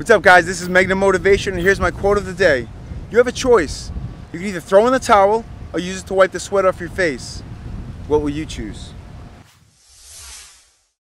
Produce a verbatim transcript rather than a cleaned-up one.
What's up, guys? This is Megna Motivation, and here's my quote of the day. You have a choice. You can either throw in the towel or use it to wipe the sweat off your face. What will you choose?